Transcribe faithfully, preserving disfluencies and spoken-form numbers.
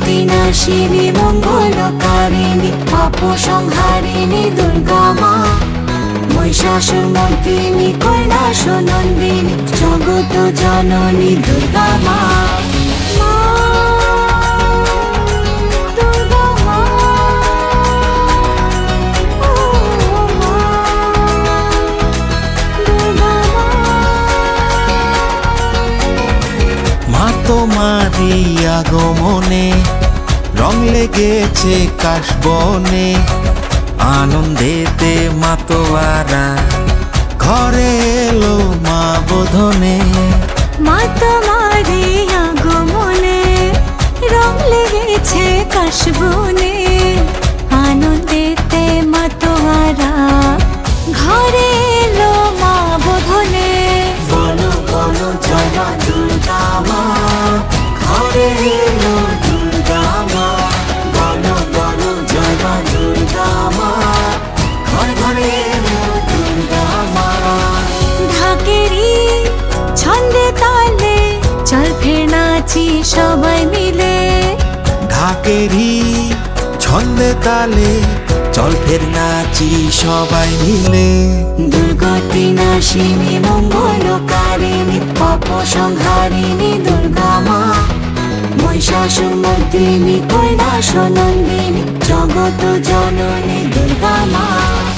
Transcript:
বিনাশিনী মঙ্গলকারিণী পাপ সংহারিণী দুর্গা মা। মহিষাসুর মর্দিনী কৈলাস নন্দিনী জগত জননী দুর্গা মা। তোমারি আগমনে রং লেগেছে কাশবনে, আনন্দেতে মাতোয়ারা ঘরে এলো মা বোধনে। মা তোমারি আগমনে রং লেগেছে কাশবনে, আনন্দেতে মাতোয়ারা ঘরে এলো মা বোধনে। বলো বলো জয় মা দুর্গা মা, ঘরে এলো দুর্গা মা। বলো বলো জয় মা দুর্গা মা, ঘরে ঘরে এলো দুর্গা মা। ঢাকেরি ছন্দে তালে চল ফের নাচি সবাই মিলে। ঢাকেরি ছন্দে তালে চল ফের নাচি সবাই মিলে। দুর্গতি নাশিনী মঙ্গলকারিণী পাপ সংহারিণী দুর্গা মা। মহিষাসুর মর্দিনী কৈলাস নন্দিনী জগত জননী দুর্গা মা।